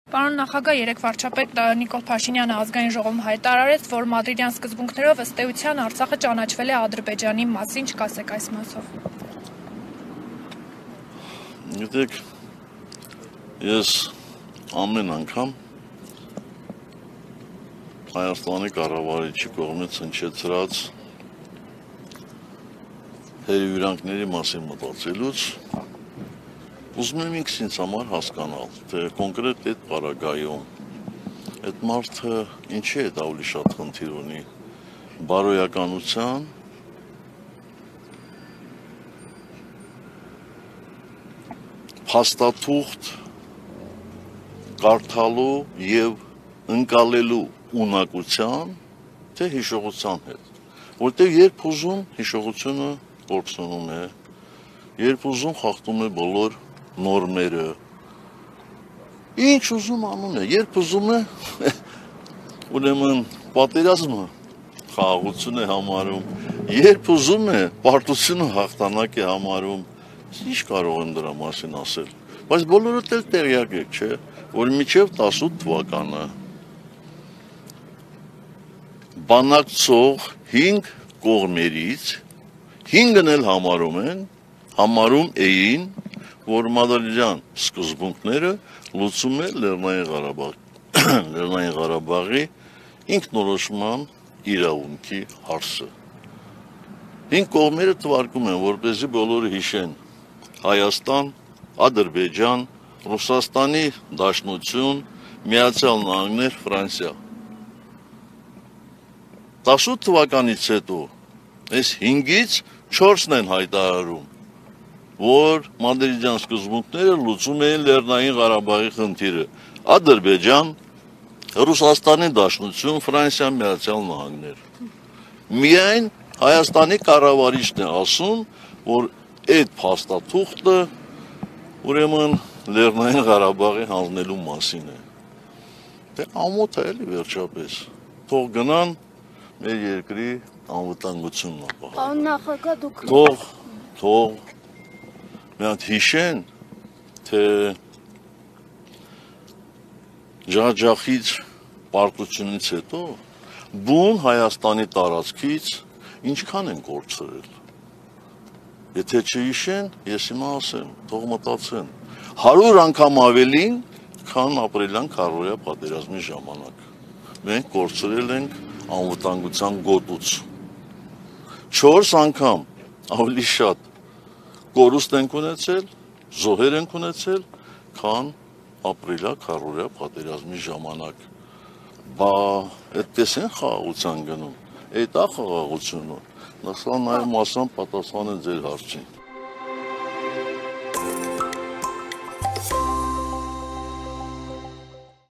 Պարոն նախագահ, երեկ վարչապետ Նիկոլ Փաշինյանը ազգային ժողովում հայտարարեց, որ մադրիդյան սկզբունքներով ըստ էության Արցախը ճանաչվել է Ադրբեջանի մասին, չկասեք այս մասով։ Գիտեք, ես ամեն անգամ Հայաստանի կառավարիչի կողմից հնչեցրած հերվիրանքների մասին մտածելուց ուզում եմ ինքս ինձ համար հասկանալ, թե կոնկրետ այդ պարագայում այդ մարդը ինչի է ավելի շատ խնդիր ունի, բարոյականության, փաստաթուղթ կարդալու եւ ընկալելու ունակության, թե հիշողության հետ, որտեղ երբ ուզում հիշողությունը կորցնում է, երբ ուզում խախտում է բոլոր նորմերը, ինչ ուզում անում է, երբ ուզում է, ուրեմն պատերազմը խաղաղություն է համարում, երբ ուզում է պարտությունը հաղթանակ է համարում, ինչ կարող եմ դրա մասին ասել, բայց բոլորը տեղյակ եք, չէ, որ մինչև 18 թվականը բանակցող 5 կողմերից 5-ն էլ համարում էին, որ մադրիդյան սկզբունքները լուծում է Լեռնային Ղարաբաղի ինքնորոշման իրավունքի հարցը։ 5 կողմերը թվարկում են, որպեսզի բոլորը հիշեն Հայաստան, Ադրբեջան, Ռուսաստանի Դաշնություն, Միացյալ Նահանգներ, Ֆրանսիա։ 18 թվականից հետո այս 5-ից 4-ն են հայտարարում, որ մադրիդյան սկզբունքները լուծում էին Լեռնային Ղարաբաղի խնդիրը։ Ադրբեջան, Ռուսաստանի Դաշնություն, Ֆրանսիա, Միացյալ Նահանգներ։ Միայն Հայաստանի կառավարիչն է ասում, որ այդ փաստաթուղթը ուրեմն Լեռնային Ղարաբաղի հանձնելու մասին է։ Դե ամոթ է էլի վերջապես։ Թող գնան մեր երկրի անվտանգությունն ապահովում։ Պարոն նախագահ, դուք Թող մի հատ հիշեն, թե ջախջախից պարտությունից հետո բուն Հայաստանի տարածքից ինչքան են կորցրել։ Եթե չհիշեն, ես հիմա ասեմ, թող մտածեն, 100 անգամ ավելին, քան ապրիլյան քարոզիա պատերազմի ժամանակ։ Մենք կորցրել ենք անվտանգության գոտուց։ 4 անգամ ավելի շատ կորուստ ենք ունեցել, զոհեր ենք ունեցել, քան ապրիլյա քարոզիա պատերազմի ժամանակ։ Բա այդպես են խաղաղության գնում, այդ է խաղաղությունը։ Նստան նաև մասամբ պատասխան է ձեր հարցին։